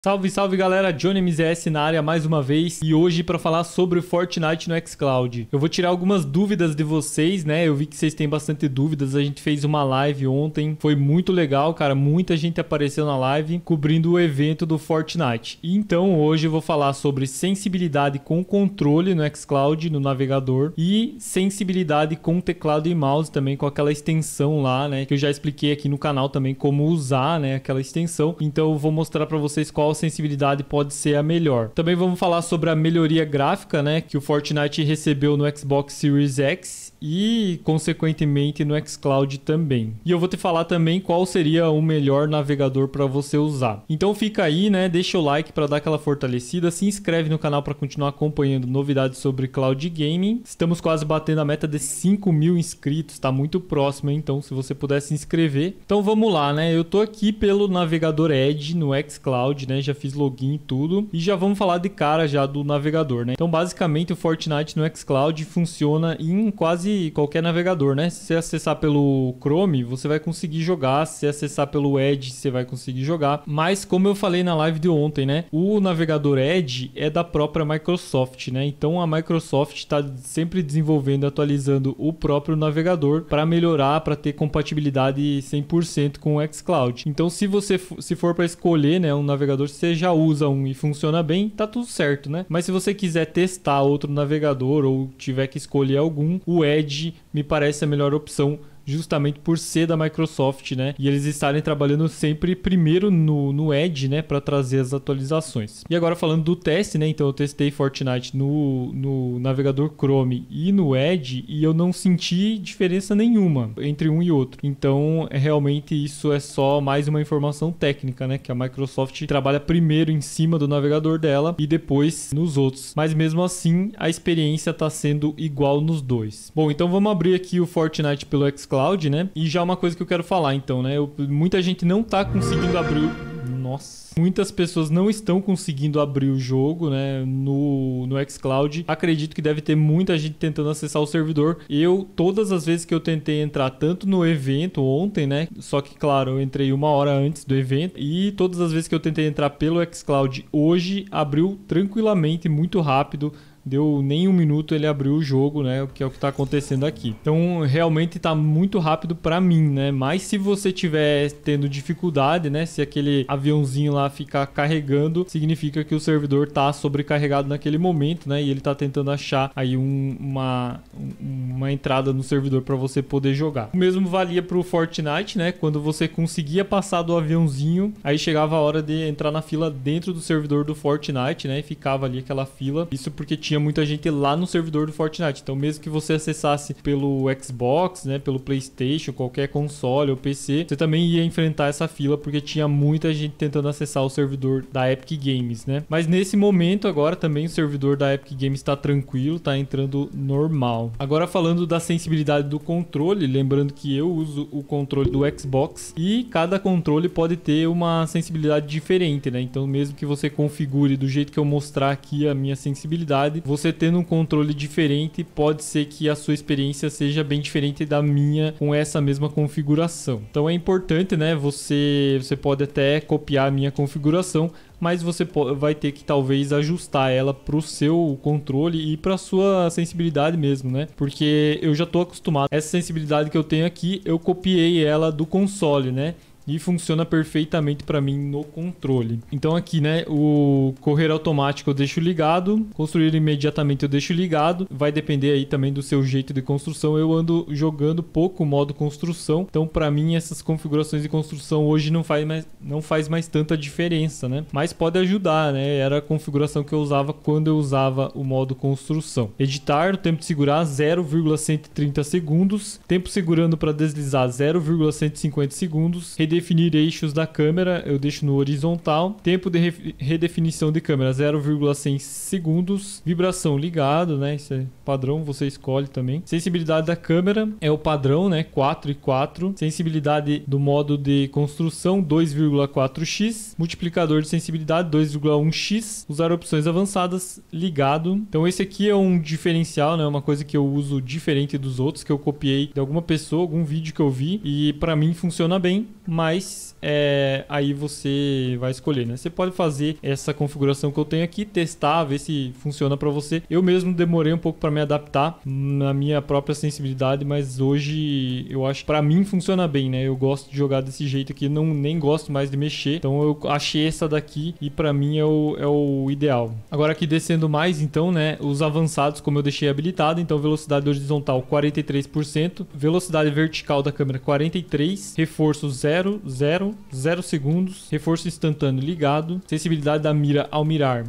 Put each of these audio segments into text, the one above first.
Salve, salve galera, Johnny MZS na área mais uma vez e hoje para falar sobre Fortnite no xCloud. Eu vou tirar algumas dúvidas de vocês, né? Eu vi que vocês têm bastante dúvidas, a gente fez uma live ontem, foi muito legal, cara, muita gente apareceu na live cobrindo o evento do Fortnite. E então hoje eu vou falar sobre sensibilidade com controle no xCloud, no navegador, e sensibilidade com teclado e mouse também, com aquela extensão lá, né? Que eu já expliquei aqui no canal também como usar, né? Aquela extensão. Então eu vou mostrar para vocês qual sensibilidade pode ser a melhor. Também vamos falar sobre a melhoria gráfica, né, que o Fortnite recebeu no Xbox Series X e consequentemente no xCloud também. E eu vou te falar também qual seria o melhor navegador para você usar. Então fica aí, né, deixa o like para dar aquela fortalecida, se inscreve no canal para continuar acompanhando novidades sobre Cloud Gaming. Estamos quase batendo a meta de 5.000 inscritos, tá muito próximo, então se você puder se inscrever. Então vamos lá, né, eu tô aqui pelo navegador Edge no xCloud, né, já fiz login e tudo, e já vamos falar de cara já do navegador, né? Então basicamente o Fortnite no xCloud funciona em quase qualquer navegador, né? Se você acessar pelo Chrome, você vai conseguir jogar, se acessar pelo Edge, você vai conseguir jogar, mas como eu falei na live de ontem, né? O navegador Edge é da própria Microsoft, né? Então a Microsoft está sempre desenvolvendo e atualizando o próprio navegador para melhorar, para ter compatibilidade 100% com o xCloud. Então se for para escolher, né, um navegador, você já usa um e funciona bem, tá tudo certo, né? Mas se você quiser testar outro navegador ou tiver que escolher algum, o Edge me parece a melhor opção, justamente por ser da Microsoft, né? E eles estarem trabalhando sempre primeiro no Edge, né? Para trazer as atualizações. E agora falando do teste, né? Então eu testei Fortnite no navegador Chrome e no Edge e eu não senti diferença nenhuma entre um e outro. Então realmente isso é só mais uma informação técnica, né? Que a Microsoft trabalha primeiro em cima do navegador dela e depois nos outros. Mas mesmo assim a experiência está sendo igual nos dois. Bom, então vamos abrir aqui o Fortnite pelo xCloud, né? E já uma coisa que eu quero falar, então, né? Muita gente não tá conseguindo abrir... Nossa. Muitas pessoas não estão conseguindo abrir o jogo, né, no xCloud. Acredito que deve ter muita gente tentando acessar o servidor. Todas as vezes que eu tentei entrar, tanto no evento ontem, né, só que claro, eu entrei uma hora antes do evento, e todas as vezes que eu tentei entrar pelo xCloud hoje, abriu tranquilamente, muito rápido. Deu nem um minuto, ele abriu o jogo, né? Que é o que tá acontecendo aqui. Então, realmente tá muito rápido para mim, né? Mas se você tiver tendo dificuldade, né? Se aquele aviãozinho lá ficar carregando, significa que o servidor tá sobrecarregado naquele momento, né? E ele tá tentando achar aí uma entrada no servidor para você poder jogar. O mesmo valia pro Fortnite, né? Quando você conseguia passar do aviãozinho, aí chegava a hora de entrar na fila dentro do servidor do Fortnite, né? E ficava ali aquela fila. Isso porque tinha muita gente lá no servidor do Fortnite. Então mesmo que você acessasse pelo Xbox, né, pelo PlayStation, qualquer console ou PC, você também ia enfrentar essa fila porque tinha muita gente tentando acessar o servidor da Epic Games, né? Mas nesse momento agora também o servidor da Epic Games está tranquilo, está entrando normal. Agora falando da sensibilidade do controle, lembrando que eu uso o controle do Xbox e cada controle pode ter uma sensibilidade diferente, né? Então mesmo que você configure do jeito que eu mostrar aqui a minha sensibilidade, você tendo um controle diferente, pode ser que a sua experiência seja bem diferente da minha com essa mesma configuração. Então é importante, né? Você pode até copiar a minha configuração, mas você vai ter que talvez ajustar ela para o seu controle e para sua sensibilidade mesmo, né? Porque eu já estou acostumado. Essa sensibilidade que eu tenho aqui, eu copiei ela do console, né? E funciona perfeitamente para mim no controle. Então aqui, né, o correr automático eu deixo ligado, construir imediatamente eu deixo ligado. Vai depender aí também do seu jeito de construção. Eu ando jogando pouco o modo construção, então para mim essas configurações de construção hoje não faz mais tanta diferença, né? Mas pode ajudar, né? Era a configuração que eu usava quando eu usava o modo construção. Editar, o tempo de segurar 0,130 segundos, tempo segurando para deslizar 0,150 segundos. Redefinir eixos da câmera, eu deixo no horizontal. Tempo de redefinição de câmera, 0,100 segundos. Vibração ligado, né? Isso é padrão, você escolhe também. Sensibilidade da câmera é o padrão, né? 4 e 4. Sensibilidade do modo de construção, 2,4x. Multiplicador de sensibilidade, 2,1x. Usar opções avançadas, ligado. Então esse aqui é um diferencial, né? Uma coisa que eu uso diferente dos outros, que eu copiei de alguma pessoa, algum vídeo que eu vi. E para mim funciona bem, mas mas aí você vai escolher, né? Você pode fazer essa configuração que eu tenho aqui, testar, ver se funciona para você. Eu mesmo demorei um pouco para me adaptar na minha própria sensibilidade, mas hoje eu acho que para mim funciona bem, né? Eu gosto de jogar desse jeito aqui, nem gosto mais de mexer. Então eu achei essa daqui e para mim é o ideal. Agora aqui descendo mais, então, né? Os avançados, como eu deixei habilitado, então velocidade horizontal 43%, velocidade vertical da câmera 43%, reforço 0 segundos, reforço instantâneo ligado, sensibilidade da mira ao mirar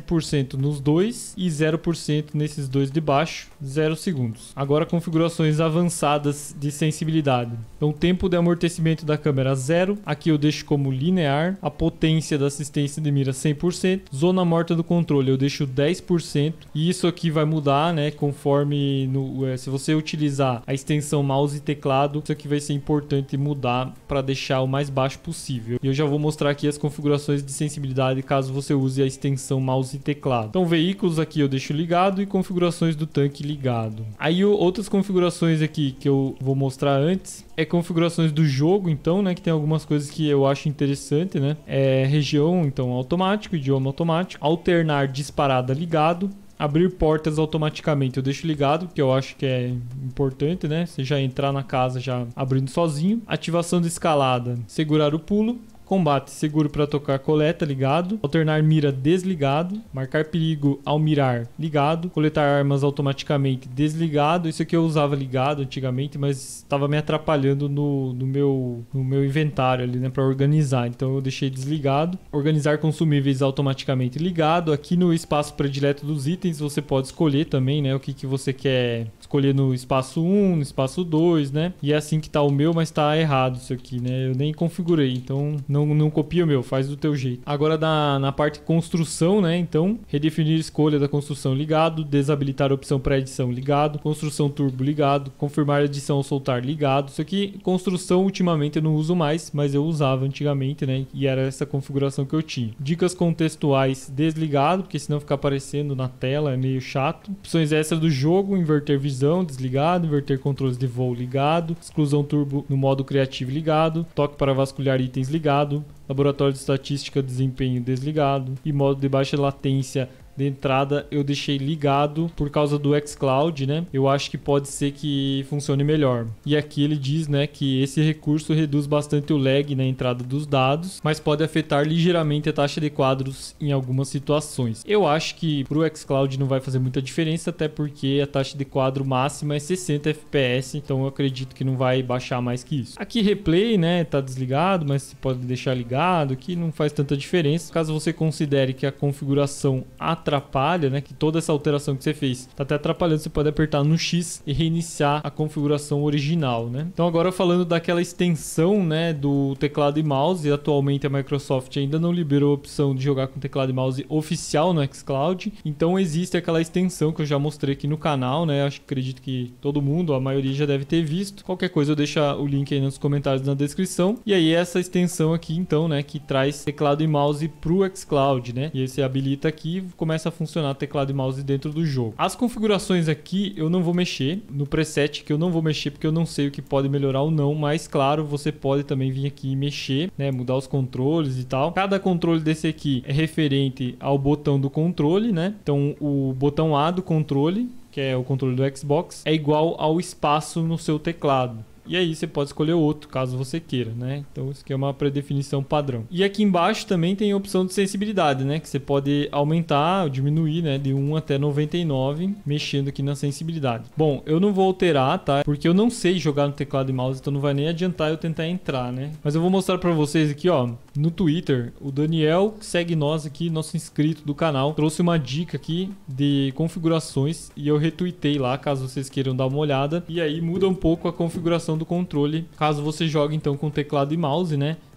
7% nos dois e 0% nesses dois de baixo, 0 segundos. Agora configurações avançadas de sensibilidade. Então tempo de amortecimento da câmera 0, aqui eu deixo como linear, a potência da assistência de mira 100%, zona morta do controle eu deixo 10% e isso aqui vai mudar, né, conforme se você utilizar a extensão mouse e teclado, isso aqui vai ser importante mudar para deixar o mais baixo possível. E eu já vou mostrar aqui as configurações de sensibilidade caso você use a extensão mouse e teclado. Então veículos aqui eu deixo ligado e configurações do tanque ligado. Aí outras configurações aqui que eu vou mostrar antes configurações do jogo, então, né, que tem algumas coisas que eu acho interessante, né? Região, então, automático, idioma automático, alternar disparada ligado, abrir portas automaticamente eu deixo ligado, que eu acho que é importante, né? Você já entrar na casa já abrindo sozinho. Ativação de escalada, segurar o pulo. Combate seguro para tocar coleta ligado, alternar mira desligado, marcar perigo ao mirar ligado, coletar armas automaticamente desligado. Isso aqui eu usava ligado antigamente, mas estava me atrapalhando no meu inventário ali, né, para organizar. Então eu deixei desligado. Organizar consumíveis automaticamente ligado. Aqui no espaço predileto dos itens você pode escolher também, né, o que você quer escolher no espaço 1, no espaço 2, né? E é assim que tá o meu, mas tá errado isso aqui, né? Eu nem configurei, então não copia o meu, faz do teu jeito. Agora na parte construção, né? Então, redefinir escolha da construção ligado, desabilitar a opção pré-edição ligado, construção turbo ligado, confirmar a edição ao soltar ligado. Isso aqui, construção, ultimamente eu não uso mais, mas eu usava antigamente, né? E era essa configuração que eu tinha. Dicas contextuais desligado, porque senão fica aparecendo na tela, é meio chato. Opções extras do jogo, inverter visão desligado, inverter controles de voo ligado, exclusão turbo no modo criativo ligado, toque para vasculhar itens ligado, laboratório de estatística desempenho desligado e modo de baixa latência de entrada eu deixei ligado por causa do xCloud, né? Eu acho que pode ser que funcione melhor. E aqui ele diz, né, que esse recurso reduz bastante o lag na entrada dos dados, mas pode afetar ligeiramente a taxa de quadros em algumas situações. Eu acho que pro xCloud não vai fazer muita diferença, até porque a taxa de quadro máxima é 60 FPS, então eu acredito que não vai baixar mais que isso. Aqui replay, né, tá desligado, mas você pode deixar ligado, que não faz tanta diferença. Caso você considere que a configuração atrapalha, né, que toda essa alteração que você fez tá até atrapalhando, você pode apertar no X e reiniciar a configuração original, né? Então agora falando daquela extensão, né, do teclado e mouse, atualmente a Microsoft ainda não liberou a opção de jogar com teclado e mouse oficial no xCloud, então existe aquela extensão que eu já mostrei aqui no canal, né? Acredito que todo mundo, a maioria já deve ter visto. Qualquer coisa eu deixo o link aí nos comentários na descrição. E aí essa extensão aqui então, né, que traz teclado e mouse pro xCloud, né? E aí você habilita aqui, começa a funcionar teclado e mouse dentro do jogo. As configurações aqui eu não vou mexer, no preset que eu não vou mexer porque eu não sei o que pode melhorar ou não, mas claro, você pode também vir aqui e mexer, né, mudar os controles e tal. Cada controle desse aqui é referente ao botão do controle, né? Então o botão A do controle, que é o controle do Xbox, é igual ao espaço no seu teclado. E aí você pode escolher outro, caso você queira, né? Então isso aqui é uma predefinição padrão. E aqui embaixo também tem a opção de sensibilidade, né? Que você pode aumentar ou diminuir, né? De 1 até 99, mexendo aqui na sensibilidade. Bom, eu não vou alterar, tá? Porque eu não sei jogar no teclado e mouse, então não vai nem adiantar eu tentar entrar, né? Mas eu vou mostrar pra vocês aqui, ó, no Twitter, o Daniel, que segue nós aqui, nosso inscrito do canal, trouxe uma dica aqui de configurações e eu retuitei lá, caso vocês queiram dar uma olhada. E aí muda um pouco a configuração do controle, caso você jogue então com teclado e mouse, né?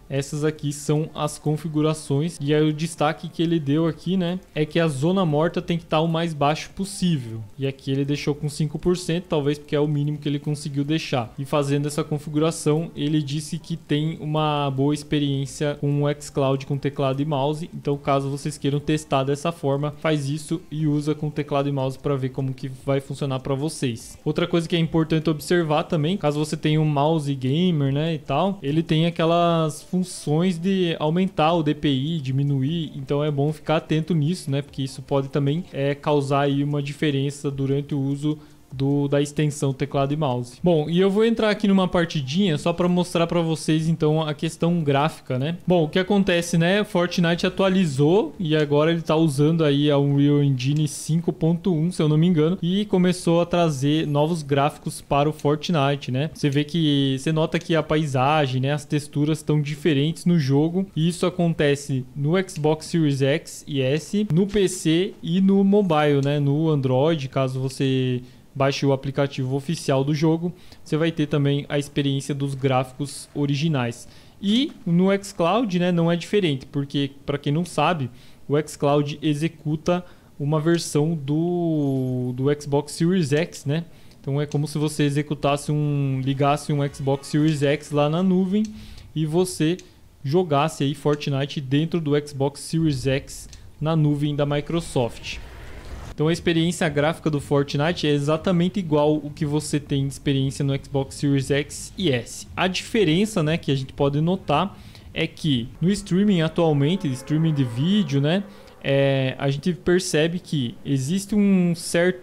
essas aqui são as configurações. E aí o destaque que ele deu aqui, né, é que a zona morta tem que estar o mais baixo possível. E aqui ele deixou com 5%, talvez porque é o mínimo que ele conseguiu deixar. E fazendo essa configuração, ele disse que tem uma boa experiência com o xCloud com teclado e mouse. Então, caso vocês queiram testar dessa forma, faz isso e usa com teclado e mouse para ver como que vai funcionar para vocês. Outra coisa que é importante observar também, caso você tenha um mouse gamer, né, e tal, ele tem aquelas funções de aumentar o DPI, diminuir, então é bom ficar atento nisso, né, porque isso pode também causar aí uma diferença durante o uso da extensão teclado e mouse. Bom, e eu vou entrar aqui numa partidinha só para mostrar para vocês então a questão gráfica, né? Bom, o que acontece, né? Fortnite atualizou e agora ele tá usando aí a Unreal Engine 5.1, se eu não me engano, e começou a trazer novos gráficos para o Fortnite, né? Você nota que a paisagem, né, as texturas estão diferentes no jogo, e isso acontece no Xbox Series X e S, no PC e no mobile, né? No Android, caso você baixe o aplicativo oficial do jogo, você vai ter também a experiência dos gráficos originais. E no xCloud, né, não é diferente, porque para quem não sabe, o xCloud executa uma versão do Xbox Series X, né? Então é como se você ligasse um Xbox Series X lá na nuvem e você jogasse aí Fortnite dentro do Xbox Series X na nuvem da Microsoft. Então a experiência gráfica do Fortnite é exatamente igual o que você tem de experiência no Xbox Series X e S. A diferença, né, que a gente pode notar é que no streaming atualmente, streaming de vídeo, né, a gente percebe que existe uma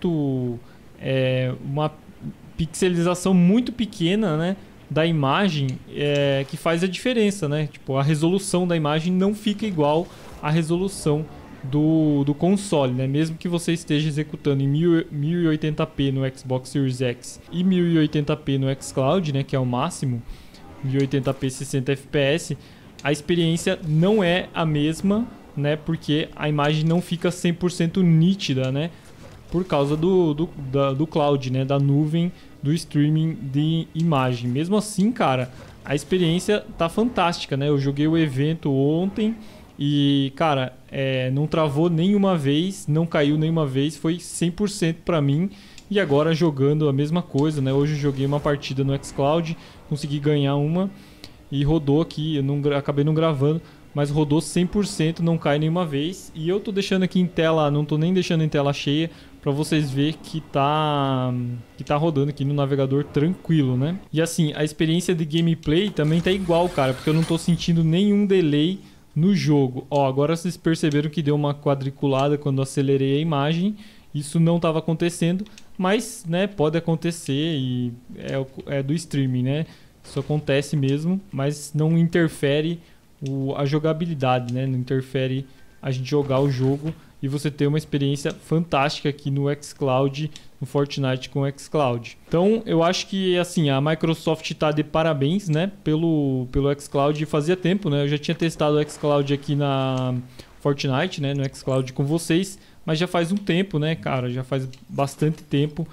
pixelização muito pequena, né, da imagem que faz a diferença, né? Tipo, a resolução da imagem não fica igual à resolução do console, né? Mesmo que você esteja executando em 1080p no Xbox Series X e 1080p no xCloud, né, que é o máximo, 1080p 60 fps, a experiência não é a mesma, né, porque a imagem não fica 100% nítida, né, por causa do cloud, né, da nuvem do streaming de imagem. Mesmo assim, cara, a experiência tá fantástica, né? Eu joguei o evento ontem e, cara, não travou nenhuma vez, não caiu nenhuma vez, foi 100% para mim. E agora jogando a mesma coisa, né? Hoje eu joguei uma partida no xCloud, consegui ganhar uma e rodou aqui, acabei não gravando, mas rodou 100%, não cai nenhuma vez. E eu tô deixando aqui em tela, não tô nem deixando em tela cheia, para vocês verem que tá rodando aqui no navegador tranquilo, né? E assim, a experiência de gameplay também tá igual, cara, porque eu não tô sentindo nenhum delay no jogo. Ó, agora vocês perceberam que deu uma quadriculada quando eu acelerei a imagem. Isso não estava acontecendo, mas, né, pode acontecer e é do streaming, né? Isso acontece mesmo, mas não interfere a jogabilidade, né? Não interfere a gente jogar o jogo e você ter uma experiência fantástica aqui no xCloud, no Fortnite com o xCloud. Então, eu acho que assim, a Microsoft está de parabéns, né, pelo xCloud. Fazia tempo, né? Eu já tinha testado o xCloud aqui na Fortnite, né, no xCloud com vocês, mas já faz um tempo, né, cara? Já faz bastante tempo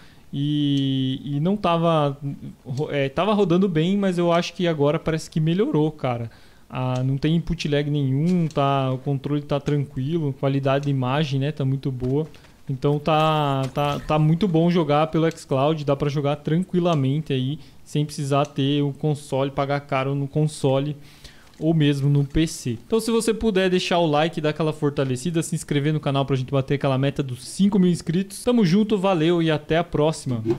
e não tava rodando bem, mas eu acho que agora parece que melhorou, cara. Não tem input lag nenhum, o controle tá tranquilo, qualidade de imagem, né, tá muito boa. Então tá muito bom jogar pelo xCloud, dá para jogar tranquilamente aí, sem precisar ter o console, pagar caro no console ou mesmo no PC. Então se você puder deixar o like, dar aquela fortalecida, se inscrever no canal pra gente bater aquela meta dos 5.000 inscritos. Tamo junto, valeu e até a próxima!